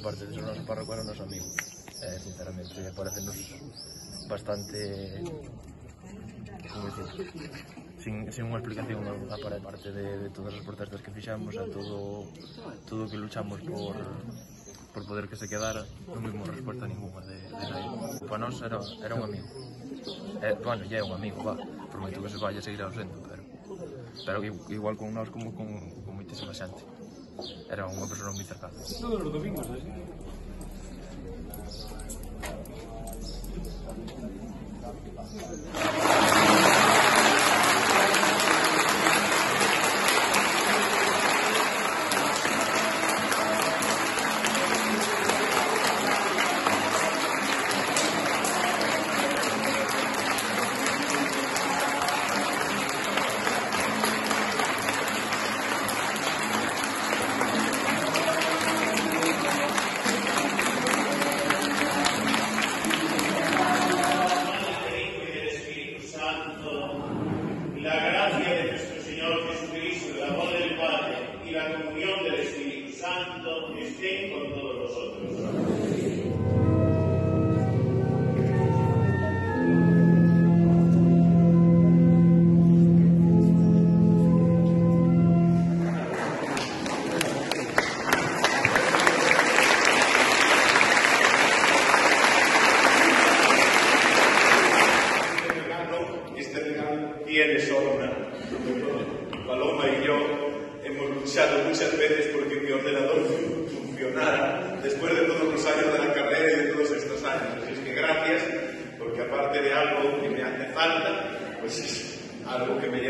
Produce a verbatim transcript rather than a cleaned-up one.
aparte de ser noso párroco, era noso amigo. Eh, sinceramente, parecenos bastante, como dicir, sin, sin unha explicación aparte de, de todas as protestas que fixamos, a todo todo que luchamos por por poder que se quedara, non vimos resposta ninguna de, de nadie. Para nós era, era un amigo. Eh, bueno, ya é un amigo, va, por moito que se vaya seguir ausente, pero pero igual con nós como con, con moitísima xente. Era unha persona moi cercana. Todos os domingos, así. La gracia de nuestro Señor Jesucristo, el amor del Padre y la comunión del Espíritu Santo estén con todos nosotros. Tiene sombra. Paloma y yo hemos luchado muchas veces porque mi ordenador funcionara después de todos los años de la carrera y de todos estos años. Así es que gracias, porque aparte de algo que me hace falta, pues es algo que me